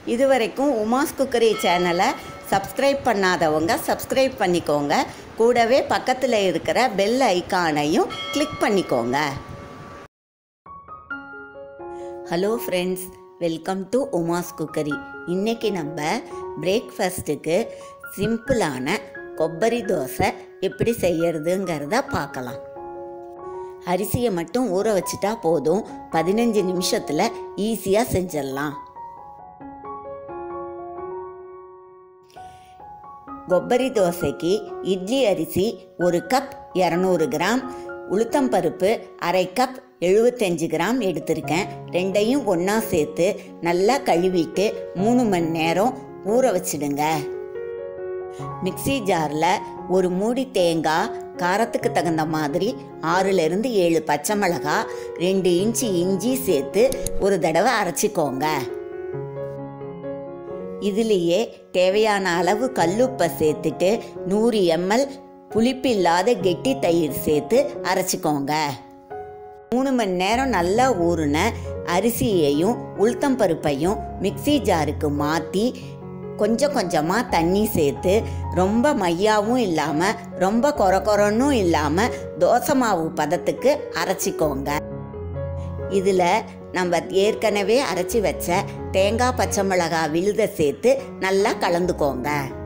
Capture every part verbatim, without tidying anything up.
இதுவரைக்கும் உமாஸ் குக்கரி சேனலை சப்ஸ்கிரைப் பண்ணாதவங்க சப்ஸ்கிரைப் பண்ணிக்கோங்க. கூடவே பக்கத்தில் இருக்கிற பெல் ஐகானையும் கிளிக் பண்ணிக்கோங்க. Hello friends, welcome to Uma's cookery. இன்றைக்கி நம்ம பிரேக்ஃபாஸ்ட்டுக்கு சிம்பிளான கொப்பரி தோசை எப்படி செய்யறதுங்கிறத பார்க்கலாம். அரிசியை மட்டும் ஊற வச்சுட்டா போதும், பதினஞ்சு நிமிஷத்தில் ஈஸியாக செஞ்சிடலாம். கொப்பரி தோசைக்கு இட்லி அரிசி ஒரு கப் இரநூறு கிராம், உளுத்தம்பருப்பு அரை கப் எழுபத்தஞ்சு கிராம் எடுத்திருக்கேன். ரெண்டையும் ஒன்றா சேர்த்து நல்லா கழுவிட்டு மூணு மணி நேரம் ஊற வச்சிடுங்க. மிக்சி ஜாரில் ஒரு மூடி தேங்காய், காரத்துக்கு தகுந்த மாதிரி ஆறுலேருந்து ஏழு பச்சை மிளகாய், ரெண்டு இன்ச்சு இஞ்சி சேர்த்து ஒரு தடவை அரைச்சிக்கோங்க. இதுலேயே தேவையான அளவு கல்லுப்பை சேர்த்துட்டு நூறு எம்எல் புளிப்பு இல்லாத கெட்டி தயிர் சேர்த்து அரைச்சிக்கோங்க. மூணு மணி நேரம் நல்லா ஊறின அரிசியையும் உளுத்தம்பருப்பையும் மிக்சி ஜாருக்கு மாற்றி கொஞ்சம் கொஞ்சமாக தண்ணி சேர்த்து ரொம்ப மையாவும் இல்லாமல் ரொம்ப கொர கொரன்னும் இல்லாமல் தோசை மாவு பதத்துக்கு அரைச்சிக்கோங்க. இதில் நம்ம ஏற்கனவே அரைச்சி வச்ச தேங்காய் பச்சை மிளகாய் விழுத சேர்த்து நல்லா கலந்துக்கோங்க.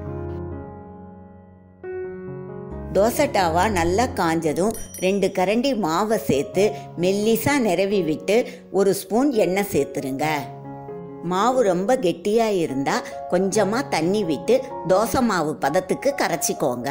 தோசை டாவா நல்லா காஞ்சதும் ரெண்டு கரண்டி மாவை சேர்த்து மெல்லிசாக நிரவி விட்டு ஒரு ஸ்பூன் எண்ணெய் சேர்த்துருங்க. மாவு ரொம்ப கெட்டியாக இருந்தால் கொஞ்சமாக தண்ணி விட்டு தோசை மாவு பதத்துக்கு கரைச்சிக்கோங்க.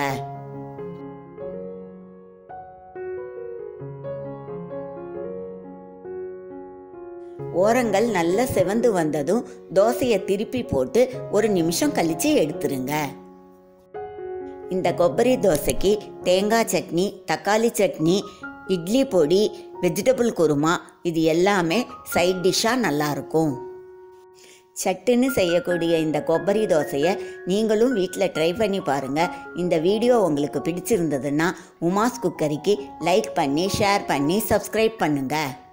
ஓரங்கள் நல்லா செவந்து வந்ததும் தோசையை திருப்பி போட்டு ஒரு நிமிஷம் கழித்து எடுத்துருங்க. இந்த கொப்பரி தோசைக்கு தேங்காய் சட்னி, தக்காளி சட்னி, இட்லி பொடி, வெஜிடபிள் குருமா இது எல்லாமே சைட் டிஷ்ஷாக நல்லாயிருக்கும். சட்டுன்னு செய்யக்கூடிய இந்த கொப்பரி தோசையை நீங்களும் வீட்டில் ட்ரை பண்ணி பாருங்கள். இந்த வீடியோ உங்களுக்கு பிடிச்சிருந்ததுன்னா உமாஸ் குக்கரிக்கு லைக் பண்ணி ஷேர் பண்ணி சப்ஸ்கிரைப் பண்ணுங்கள்.